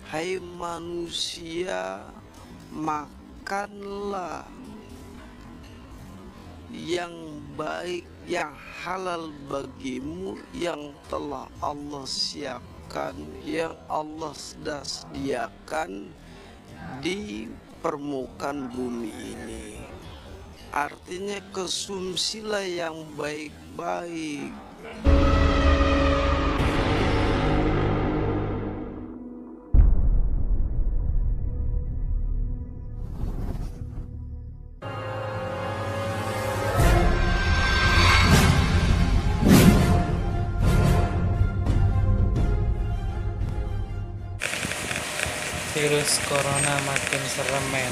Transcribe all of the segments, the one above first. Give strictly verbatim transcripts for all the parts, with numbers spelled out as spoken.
"Hai manusia, makanlah yang baik, yang halal bagimu, yang telah Allah siapkan, yang Allah sudah sediakan di permukaan bumi ini." Artinya konsumsilah yang baik-baik. Virus corona makin serem, men.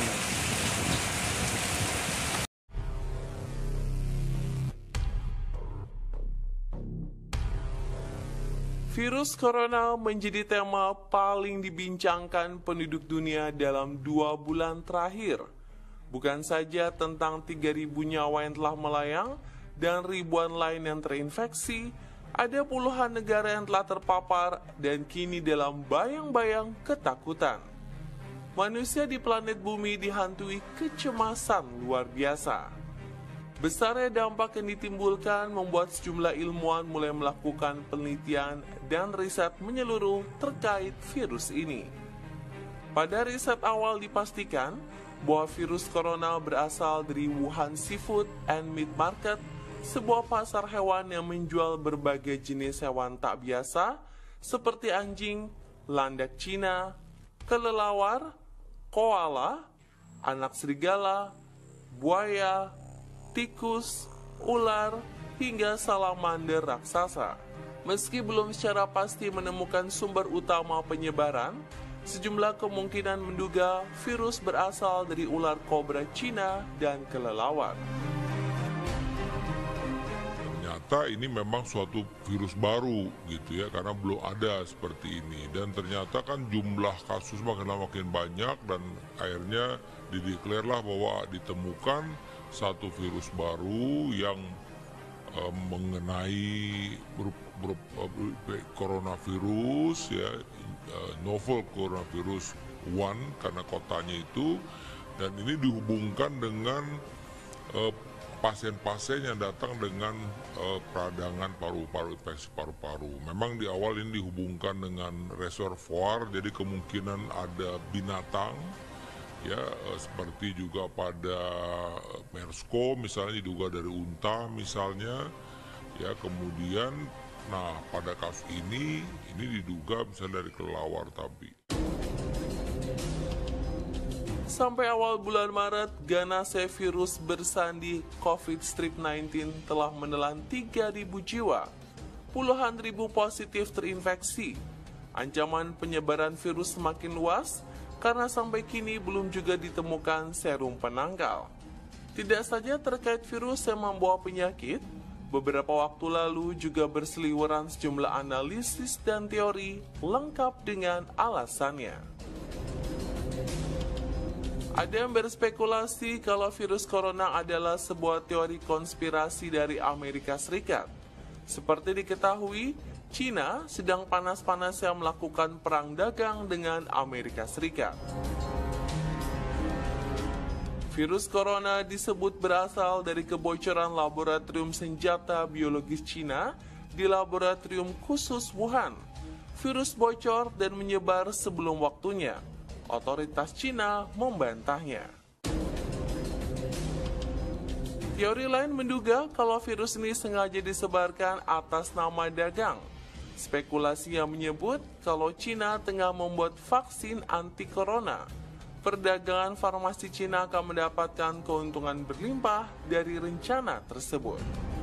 Virus corona menjadi tema paling dibincangkan penduduk dunia dalam dua bulan terakhir. Bukan saja tentang tiga ribu nyawa yang telah melayang dan ribuan lain yang terinfeksi, ada puluhan negara yang telah terpapar dan kini dalam bayang-bayang ketakutan. Manusia di planet bumi dihantui kecemasan luar biasa. Besarnya dampak yang ditimbulkan membuat sejumlah ilmuwan mulai melakukan penelitian dan riset menyeluruh terkait virus ini. Pada riset awal dipastikan bahwa virus corona berasal dari Wuhan Seafood and Meat Market, sebuah pasar hewan yang menjual berbagai jenis hewan tak biasa seperti anjing, landak Cina, kelelawar, koala, anak serigala, buaya, tikus, ular, hingga salamander raksasa. Meski belum secara pasti menemukan sumber utama penyebaran, sejumlah kemungkinan menduga virus berasal dari ular kobra Cina dan kelelawar. Ternyata ini memang suatu virus baru gitu ya, karena belum ada seperti ini, dan ternyata kan jumlah kasus makin lama makin banyak dan akhirnya dideklarlah bahwa ditemukan satu virus baru yang uh, mengenai ber, ber, ber, coronavirus ya, uh, novel coronavirus one karena kotanya itu, dan ini dihubungkan dengan uh, pasien-pasien yang datang dengan uh, peradangan paru-paru, infeksi paru-paru. Memang di awal ini dihubungkan dengan reservoir, jadi kemungkinan ada binatang, ya uh, seperti juga pada MERS-CoV misalnya diduga dari unta misalnya, ya kemudian, nah pada kasus ini ini diduga misalnya dari kelelawar tapi. Sampai awal bulan Maret, ganasnya virus bersandi COVID sembilan belas telah menelan tiga ribu jiwa. Puluhan ribu positif terinfeksi. Ancaman penyebaran virus semakin luas karena sampai kini belum juga ditemukan serum penangkal. Tidak saja terkait virus yang membawa penyakit, beberapa waktu lalu juga berseliweran sejumlah analisis dan teori lengkap dengan alasannya. Ada yang berspekulasi kalau virus corona adalah sebuah teori konspirasi dari Amerika Serikat. Seperti diketahui, Cina sedang panas-panasnya melakukan perang dagang dengan Amerika Serikat. Virus corona disebut berasal dari kebocoran laboratorium senjata biologis Cina di laboratorium khusus Wuhan. Virus bocor dan menyebar sebelum waktunya. Otoritas Cina membantahnya. Teori lain menduga kalau virus ini sengaja disebarkan atas nama dagang. Spekulasi yang menyebut kalau Cina tengah membuat vaksin anti-corona. Perdagangan farmasi Cina akan mendapatkan keuntungan berlimpah dari rencana tersebut.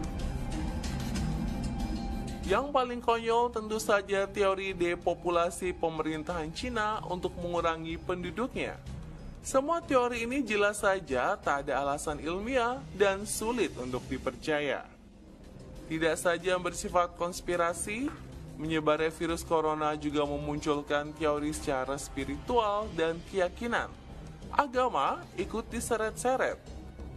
Yang paling konyol tentu saja teori depopulasi pemerintahan Cina untuk mengurangi penduduknya. Semua teori ini jelas saja tak ada alasan ilmiah dan sulit untuk dipercaya. Tidak saja bersifat konspirasi, menyebarnya virus corona juga memunculkan teori secara spiritual dan keyakinan. Agama ikut diseret-seret.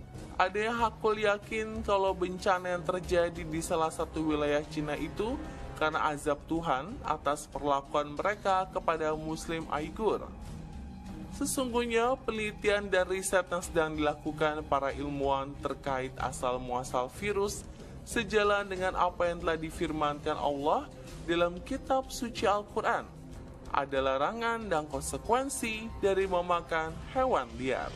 Ada yang hakul yakin kalau bencana yang terjadi di salah satu wilayah Cina itu karena azab Tuhan atas perlakuan mereka kepada Muslim Uighur. Sesungguhnya penelitian dan riset yang sedang dilakukan para ilmuwan terkait asal-muasal virus sejalan dengan apa yang telah difirmankan Allah dalam kitab suci Al-Quran. Ada larangan dan konsekuensi dari memakan hewan liar.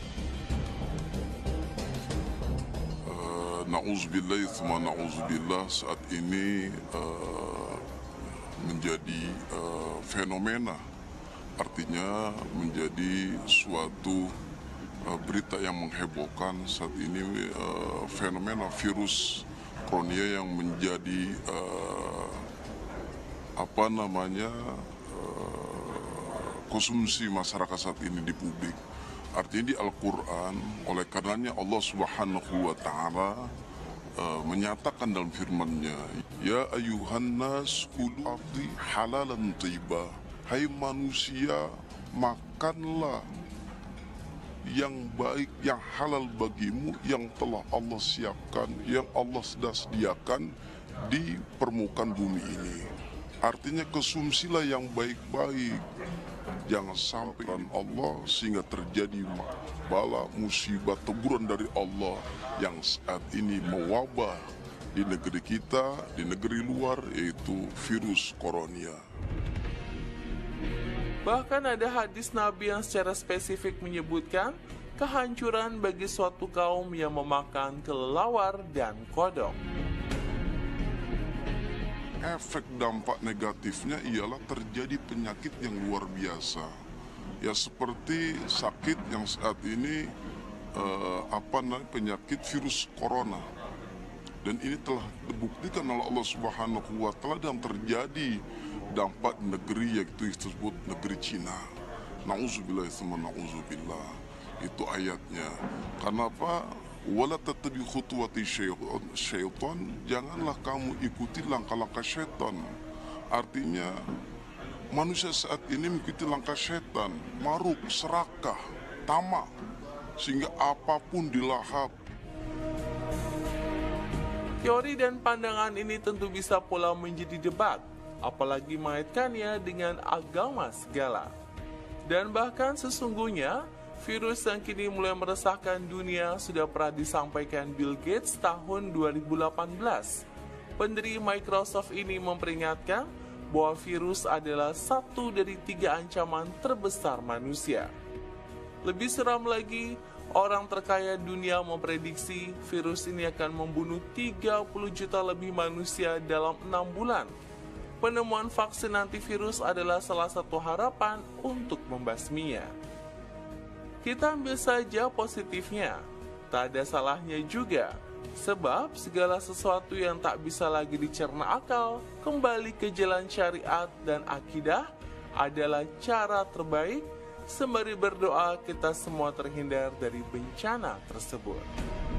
Na'udzubillah, thumma na'udzubillah, saat ini uh, menjadi uh, fenomena, artinya menjadi suatu uh, berita yang menghebohkan. Saat ini uh, fenomena virus koronia yang menjadi uh, apa namanya uh, konsumsi masyarakat saat ini di publik. Artinya di Al-Quran, oleh karenanya Allah Subhanahu wa Ta'ala uh, menyatakan dalam firman-Nya, Ya ayuhan nas kulu ardi halalan thayyibah. Hai manusia, makanlah yang baik, yang halal bagimu, yang telah Allah siapkan, yang Allah sudah sediakan di permukaan bumi ini. Artinya konsumsilah yang baik-baik. Jangan sampai Allah sehingga terjadi bala, musibah, teguran dari Allah yang saat ini mewabah di negeri kita, di negeri luar, yaitu virus koronia. Bahkan ada hadis Nabi yang secara spesifik menyebutkan kehancuran bagi suatu kaum yang memakan kelelawar dan kodok. Efek dampak negatifnya ialah terjadi penyakit yang luar biasa. Ya seperti sakit yang saat ini eh, apa namanya penyakit virus corona. Dan ini telah dibuktikan oleh Allah Subhanahu wa Ta'ala dan terjadi dampak negeri yaitu disebut negeri Cina. Nauzubillah tsumma nauzubillah. Itu ayatnya. Kenapa? Wala tattabi khutuwati syaitan, janganlah kamu ikuti langkah-langkah syaitan. Artinya manusia saat ini mengikuti langkah syaitan, maruk, serakah, tamak, sehingga apapun dilahap. Teori dan pandangan ini tentu bisa pula menjadi debat, apalagi mengaitkannya dengan agama segala. Dan bahkan sesungguhnya virus yang kini mulai meresahkan dunia sudah pernah disampaikan Bill Gates tahun dua ribu delapan belas. Pendiri Microsoft ini memperingatkan bahwa virus adalah satu dari tiga ancaman terbesar manusia. Lebih seram lagi, orang terkaya dunia memprediksi virus ini akan membunuh tiga puluh juta lebih manusia dalam enam bulan. Penemuan vaksin antivirus adalah salah satu harapan untuk membasminya. Kita ambil saja positifnya, tak ada salahnya juga, sebab segala sesuatu yang tak bisa lagi dicerna akal kembali ke jalan syariat dan akidah adalah cara terbaik. Sembari berdoa kita semua terhindar dari bencana tersebut.